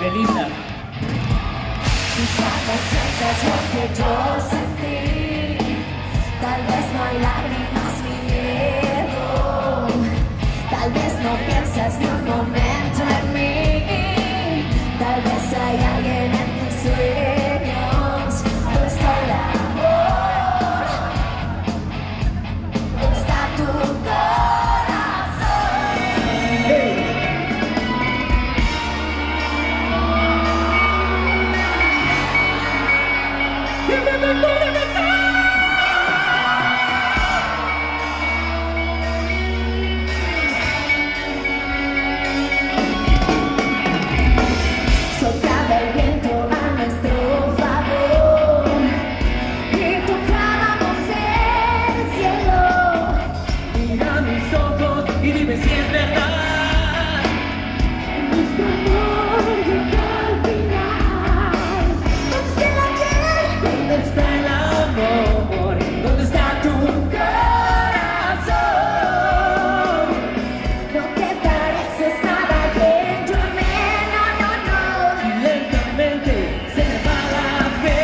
¡Qué linda! Quizás no sientas lo que yo sentí. Tal vez no hay lágrimas ni miedo. Tal vez no piensas ni un momento en mí. Tal vez hay alguien en tus sueños. ¿Dónde está el amor? ¿Dónde está tu corazón? Soplaba el viento a nuestro favor y tocábamos el cielo. Mira mis ojos y dime si es verdad. Nuestro amor llegó al final. ¿Dónde está la piel? ¿Dónde está el amor? ¿Dónde está tu Corazón, no te pareces nada bien, yo no. Y lentamente se me va la fe.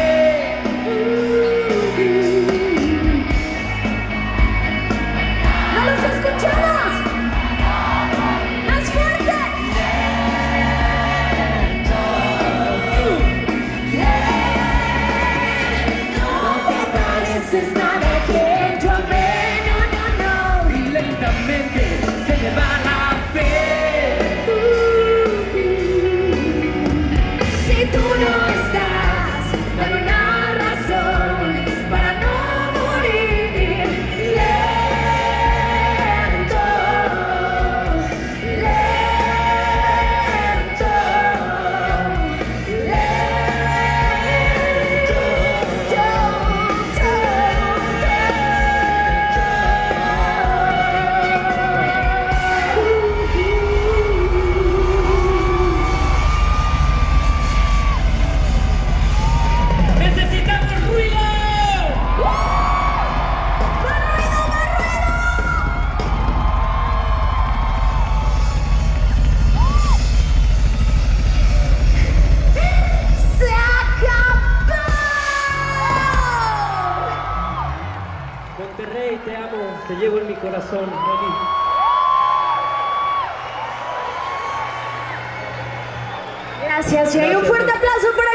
¡No los escuchamos! ¡Más fuerte! No te pareces nada bien, yo no. Y lentamente se me va la fe. Si tú no estás, dame una razón para no morir. Lento, lento, ¡Necesitamos ruido! ¡Se acabó! Monterrey, te amo, te llevo en mi corazón, Nelly. Gracias, y hay un fuerte aplauso para